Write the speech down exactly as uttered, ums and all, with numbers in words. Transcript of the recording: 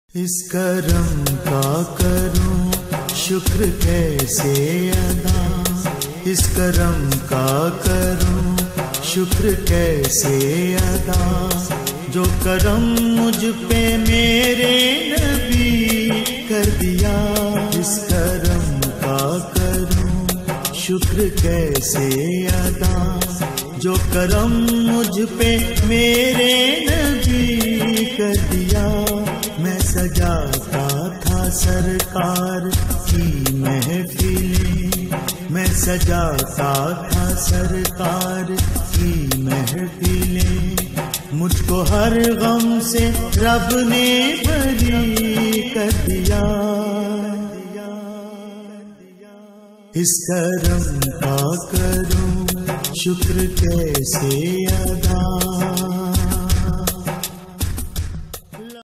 اس کرم کا کروں شکر کیسے ادا، اس کرم کا کروں شکر کیسے ادا، جو کرم مجھ پہ میرے نبی کر دیا۔ اس کرم کا کروں شکر کیسے ادا، جو کرم مجھ پہ میرے نبی کر دیا۔ میں سجاتا تھا سرکار کی محفلیں، میں سجاتا تھا سرکار کی محفلیں، مجھ کو ہر غم سے رب نے بری کر دیا۔ اس کرم کا کروں شکر کیسے ادا۔